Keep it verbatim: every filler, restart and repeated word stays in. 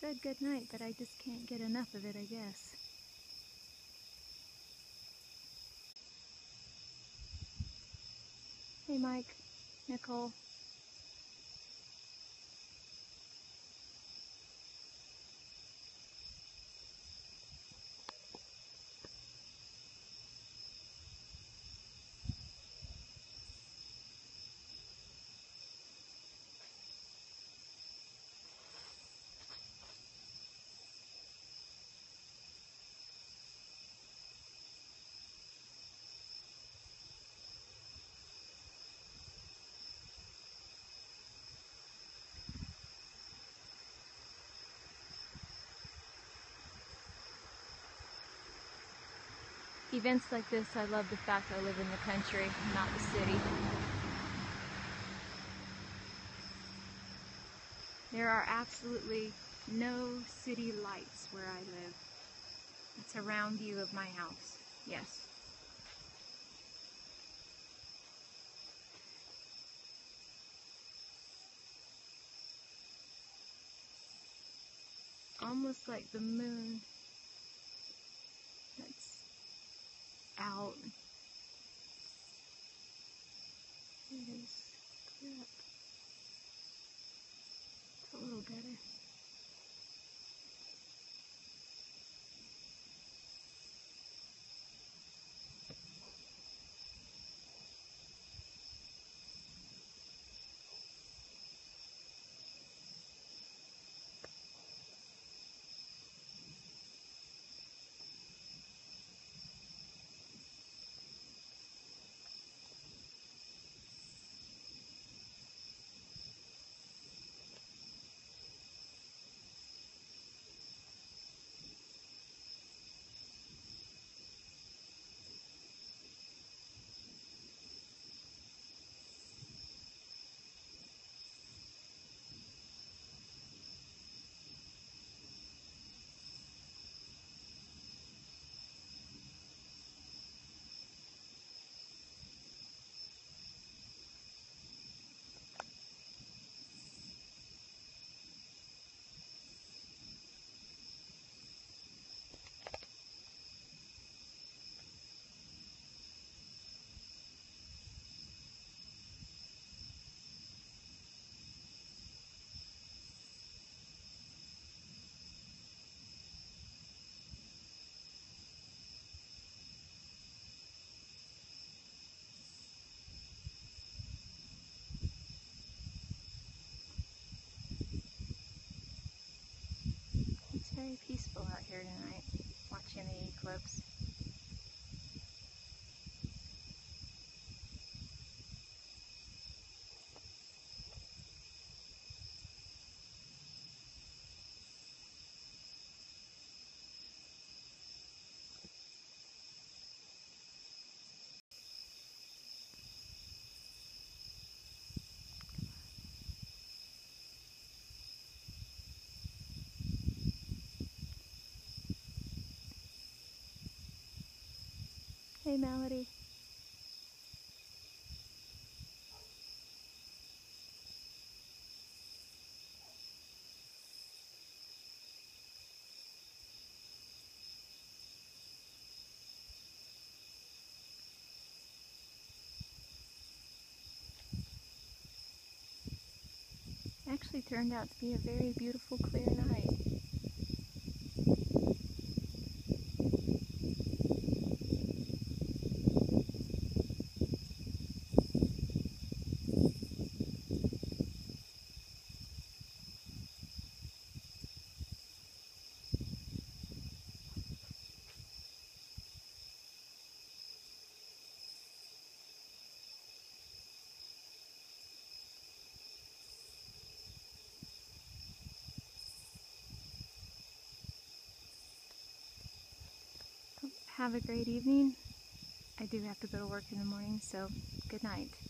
said good night, but I just can't get enough of it, I guess. Hey Mike, Nicole. Events like this, I love the fact I live in the country, not the city. There are absolutely no city lights where I live. That's a round view of my house, yes. Almost like the moon that's out. It is clear up. It's a little better. It's very peaceful out here tonight, watching the eclipse. Hey Melody. Actually turned out to be a very beautiful, clear night. Have a great evening. I do have to go to work in the morning, so good night.